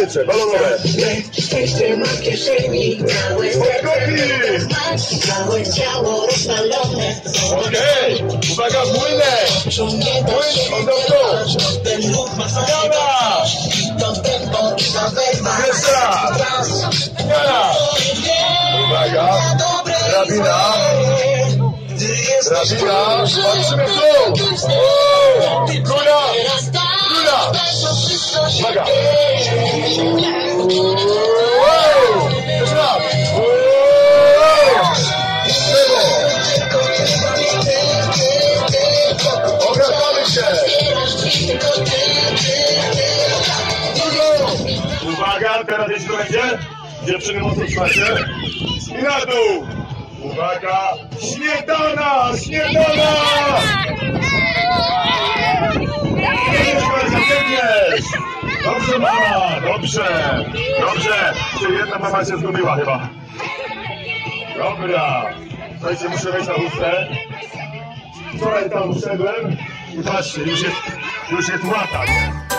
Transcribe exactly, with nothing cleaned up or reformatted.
powietrze, balonowe. Szczęście ma w kieszeni, całe serce, całe ciało rozwalone. Okej, uwaga, płynę. Płyn, od dołu. Ten ruch ma Zmiana. to tempo i ta wezwa. Jeszcze raz. Zmiana. Uwaga, drabina. Drabina, patrzymy w dół. Góra, góra. Uwaga. Wow. Jeszcze raz. Lewo. Obracamy się. Uwaga, teraz jeśli to będzie, dziewczyny mocno trzymacie. I na dół. Uwaga, śmietana, śmietana! Dobrze, mama, dobrze, dobrze. Czy jedna mama się zgubiła chyba. Dobra. Słuchajcie, muszę wejść na lustę. Wczoraj tam wszedłem i patrzcie, już jest, już jest łata, nie?